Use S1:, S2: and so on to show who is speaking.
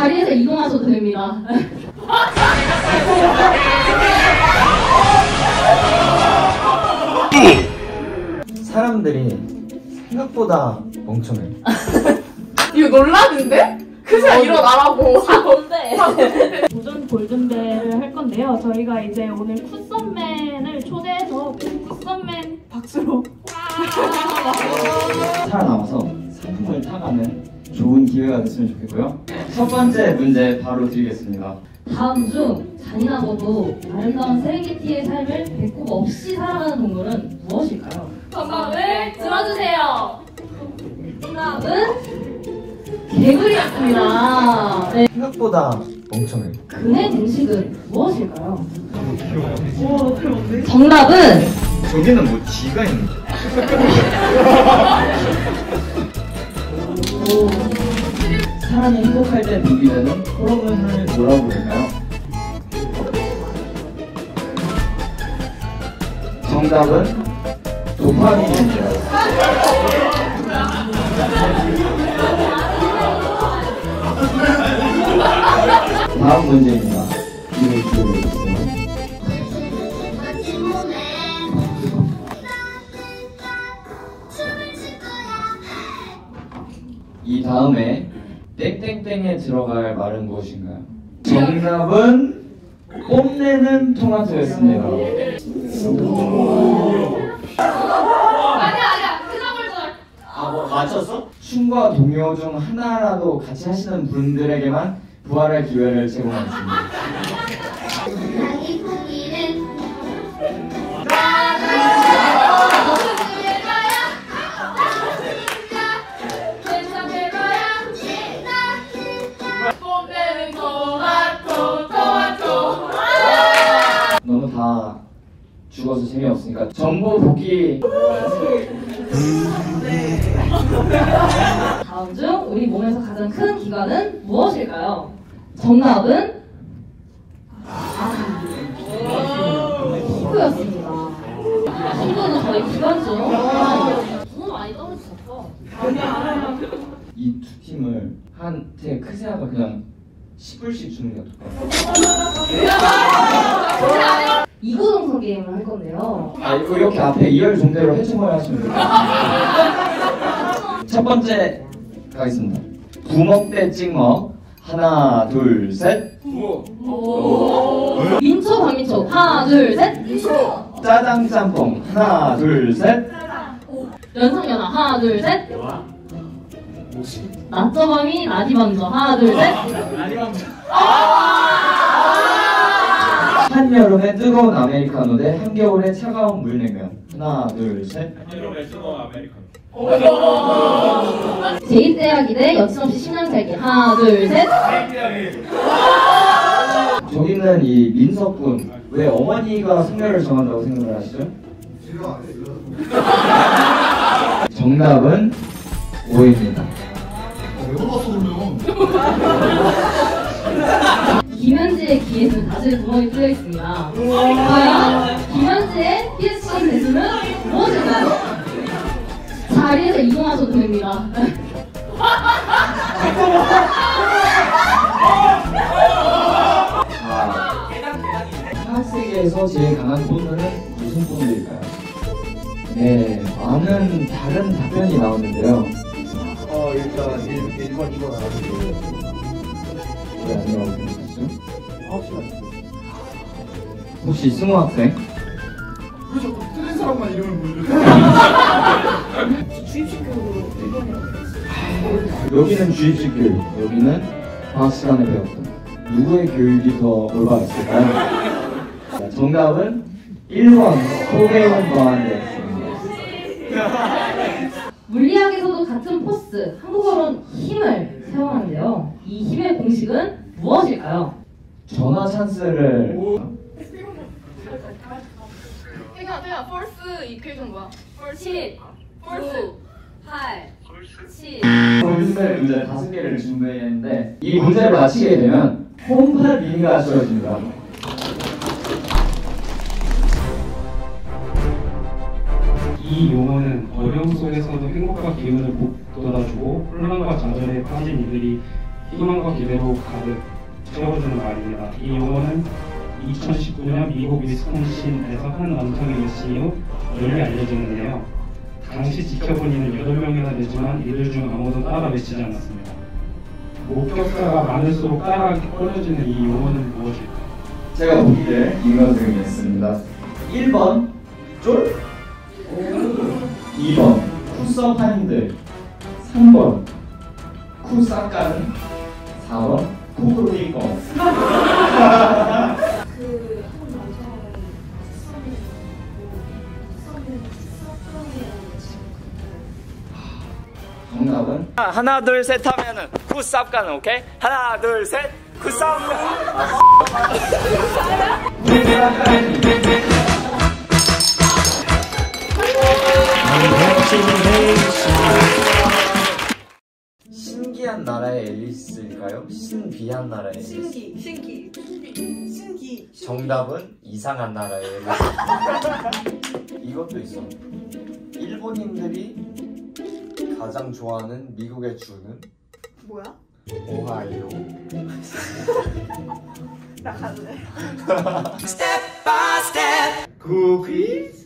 S1: 자리에서 이동하셔도 됩니다.
S2: 사람들이 생각보다 멍청해.
S3: 이거 놀라는데? 그냥 일어나라고.
S1: 뭔데?
S4: 도전 골든벨을 할 건데요. 저희가 이제 오늘 쿠썸맨을 초대해서 쿠썸맨 박수로
S2: 살아남아서 상품을 타가는 좋은 기회가 됐으면 좋겠고요. 첫 번째 문제 바로 드리겠습니다.
S1: 다음 중 잔인하고도 아름다운 세렝게티의 삶을 배꼽 없이 살아가는 동물은 무엇일까요?
S3: 정답을 들어주세요.
S1: 정답은 개구리였습니다. 네.
S2: 생각보다 멍청해.
S1: 그의 등식은 무엇일까요? 정답은
S2: 저기는 뭐 쥐가 있는데. 사람이 행복할 때 분비되는 호르몬을 뭐라고 부를까요? 정답은 도파민입니다. 다음 문제입니다. 이를 기울여주세요. 이 다음에 땡땡땡에 들어갈 말은 무엇인가요? 정답은 뽐내는 토마토였습니다.
S3: 아니야. 그나물 줄.
S2: 아, 뭐 맞췄어? 춤과 동요 중 하나라도 같이 하시는 분들에게만 부활할 기회를 제공하겠습니다.
S3: 뽐내는 토마토.
S2: 너무 다 죽어서 재미없으니까 정보 보기.
S1: 다음 중 우리 몸에서 가장 큰 기관은 무엇일까요? 정답은 피부였습니다. 피부는 저희 기관 중 너무 많이 떨어지셨어.
S2: 이 두 팀을 한테 크세아가 그냥 10불씩 주는 게 어떨까요?
S1: 이구동성 게임을 할 건데요.
S2: 아, 이렇게 앞에 2열 종대로 해충을 하시면 돼요. 첫 번째 가겠습니다. 부먹 대 찍먹. 하나, 둘, 셋.
S1: 민초 박민초. 하나 둘 셋.
S2: 짜장 짬뽕. 하나, 둘, 셋.
S1: 연상연하. 하나 둘 셋. 낮저밤이 라디밤저. 하나 둘 셋.
S2: 한여름에 뜨거운 아메리카노 대 한겨울에 차가운 물냉면. 하나, 둘, 셋.
S5: 한여름에 뜨거운 아메리카노.
S1: 제2대학이 대 여친없이 10년 살기. 하나 둘 셋.
S2: 저기는 이 민석군 왜 어머니가 승려를 정한다고 생각을 하시죠? 정답은 오입니다.
S6: 왜 물어봤어 그러면?
S1: 김현지의 귀에는 사실 구멍이 뚫려 있습니다. 과연 김현지의 PSG 대수는 무엇일까요? 자리에서 이동하셔도 됩니다.
S2: 화학세계에서 제일 강한 본능은 무슨 본능일까요? 네, 많은 다른 답변이 나오는데요.
S6: 일단 1번 2번 알아보세요.
S2: 왜 안 나오고 생각하시죠?
S6: 9시간.
S2: 혹시 승우 학생?
S6: 왜 자꾸 틀린 사람만 이름을 부르죠?
S2: 여기는 주입식 교육, 여기는 과학 시간에 배웠던 누구의 교육이 더 올바랐을까요? 자, 정답은 1번 소개원 과학이었습니다.
S1: 물리학에서도 같은 포스, 한국어로는 힘을 사용하는데요. 이 힘의 공식은 무엇일까요?
S2: 전화 찬스를
S3: 태경아, 펄스 이퀘이션 뭐야?
S1: 7, 9, 8, 7.
S2: 폴스 문제 5개를 준비했는데 이 문제를 맞히게 되면 홈팔 미니가 주어집니다.
S5: 이 용어는 어려움 속에서도 행복과 기운을 북돋아주고 혼란과 좌절에 빠진 이들이 희망과 기대로 가득 채워주는 말입니다. 이 용어는 2019년 미국 위스콘신에서 한 남성이 외친 이후 널리 알려지는데요. 당시 지켜본 이는 8명이나 되지만 이들 중 아무도 따라 외치지 않았습니다. 목격자가 많을수록 따라하기 꺼려지는 이 용어는 무엇일까요?
S2: 제가 보기를 읽어드리겠습니다. 1번 쫄, 2번 쿠썸파인들, 3번 쿠사까는, 4번 쿠브리꺼. 정답은 하나 둘 셋 하면은 쿠쌉가는. 오케이? 하나 둘 셋 쿠쌉가. 신기한 나라의 앨리스일까요? 신비한 나라의 앨리스?
S7: 신기.
S2: 정답은 이상한 나라의 앨리스. 이것도 있어. 일본인들이 가장 좋아하는 미국의 주는
S7: 뭐야?
S2: 오하이오.
S7: 나 갈래.
S2: 구퀴즈.